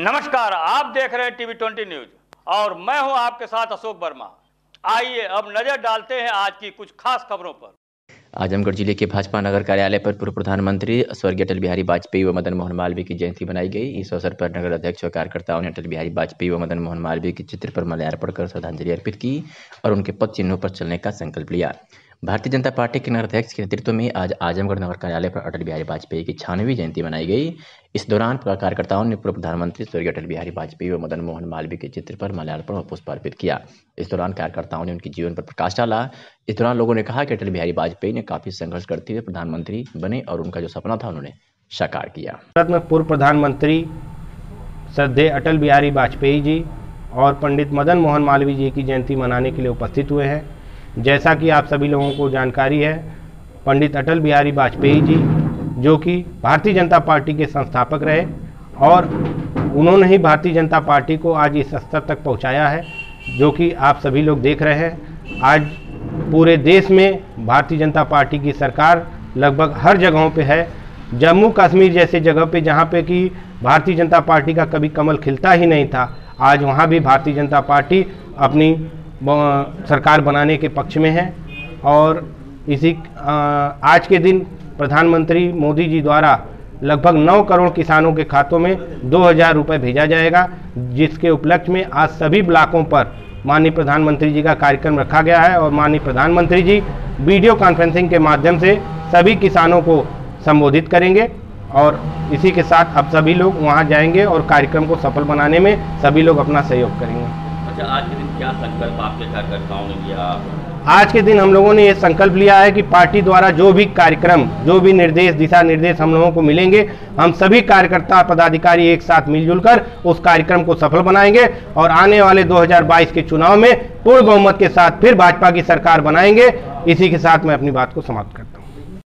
नमस्कार, आप देख रहे हैं टीवी20 न्यूज और मैं हूं आपके साथ अशोक वर्मा। आइए अब नजर डालते हैं आज की कुछ खास खबरों पर। आजमगढ़ जिले के भाजपा नगर कार्यालय पर पूर्व प्रधानमंत्री स्वर्गीय अटल बिहारी वाजपेयी व मदन मोहन मालवीय की जयंती मनाई गई। इस अवसर पर नगर अध्यक्ष व कार्यकर्ताओं ने अटल बिहारी वाजपेयी व मदन मोहन मालवीय के चित्र पर माल्यार्पण कर श्रद्धांजलि अर्पित की और उनके पद चिन्हों पर चलने का संकल्प लिया। भारतीय जनता पार्टी के नगर अध्यक्ष के नेतृत्व में आज आजमगढ़ नगर कार्यालय पर अटल बिहारी वाजपेयी की 96वीं जयंती मनाई गई। इस दौरान कार्यकर्ताओं ने पूर्व प्रधानमंत्री स्वर्गीय अटल बिहारी वाजपेयी व मदन मोहन मालवीय के चित्र पर माल्यार्पण और पुष्प अर्पित किया। इस दौरान कार्यकर्ताओं ने उनके जीवन पर प्रकाश डाला। इस दौरान लोगों ने कहा कि अटल बिहारी वाजपेयी ने काफी संघर्ष करते हुए प्रधानमंत्री बने और उनका जो सपना था उन्होंने साकार किया। भारत में पूर्व प्रधानमंत्री श्रद्धेय अटल बिहारी वाजपेयी जी और पंडित मदन मोहन मालवीय जी की जयंती मनाने के लिए उपस्थित हुए हैं। जैसा कि आप सभी लोगों को जानकारी है, पंडित अटल बिहारी वाजपेयी जी जो कि भारतीय जनता पार्टी के संस्थापक रहे और उन्होंने ही भारतीय जनता पार्टी को आज इस स्तर तक पहुंचाया है जो कि आप सभी लोग देख रहे हैं। आज पूरे देश में भारतीय जनता पार्टी की सरकार लगभग हर जगहों पे है। जम्मू कश्मीर जैसे जगह पे जहाँ पे कि भारतीय जनता पार्टी का कभी कमल खिलता ही नहीं था, आज वहाँ भी भारतीय जनता पार्टी अपनी सरकार बनाने के पक्ष में है। और आज के दिन प्रधानमंत्री मोदी जी द्वारा लगभग 9 करोड़ किसानों के खातों में 2000 रुपये भेजा जाएगा, जिसके उपलक्ष्य में आज सभी ब्लॉकों पर माननीय प्रधानमंत्री जी का कार्यक्रम रखा गया है और माननीय प्रधानमंत्री जी वीडियो कॉन्फ्रेंसिंग के माध्यम से सभी किसानों को संबोधित करेंगे और इसी के साथ अब सभी लोग वहां जाएंगे और कार्यक्रम को सफल बनाने में सभी लोग अपना सहयोग करेंगे। अच्छा, आज के दिन क्या संकल्प आपके कार्यकर्ताओं ने लिया? आज के दिन हम लोगों ने ये संकल्प लिया है कि पार्टी द्वारा जो भी कार्यक्रम, जो भी निर्देश, दिशा निर्देश हम लोगों को मिलेंगे, हम सभी कार्यकर्ता पदाधिकारी एक साथ मिलजुल कर उस कार्यक्रम को सफल बनाएंगे और आने वाले 2022 के चुनाव में पूर्ण बहुमत के साथ फिर भाजपा की सरकार बनाएंगे। इसी के साथ मैं अपनी बात को समाप्त करता हूँ।